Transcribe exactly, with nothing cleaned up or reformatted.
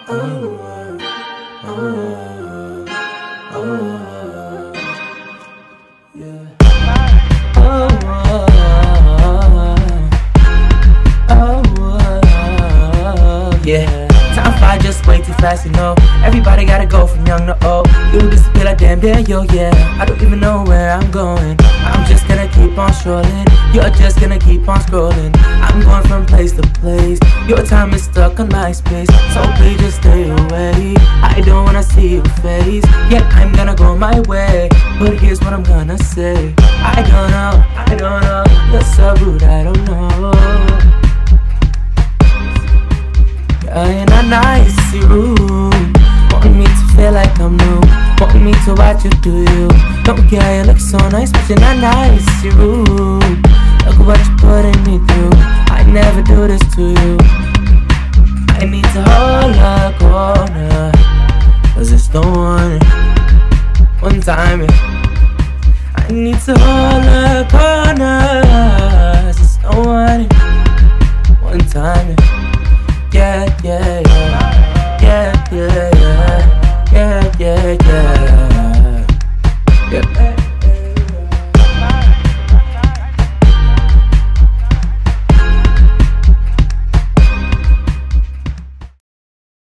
oh, oh, oh, yeah. Oh, oh, oh, yeah. Time fly just way too fast, you know. Everybody gotta go from young to old. You disappear like damn, damn, yo, yeah. I don't even know where I'm going. I'm just gonna keep on strolling. You're just gonna keep on scrolling. I'm going from place to place. Your time is stuck on my space, so please just stay away. I don't wanna see your face. Yeah, I'm gonna go my way, but here's what I'm gonna say. I don't know, I don't know. You're so rude, I don't know. Yeah, in a nice room, want me to feel like I'm new, want me to watch you do you. Don't care, you look so nice, but in a nice room. Look what you're putting me through. I never do this to you. I need to hold a corner, cause it's the one, one time, yeah. I need to hold a corner, cause it's the one, one time, yeah.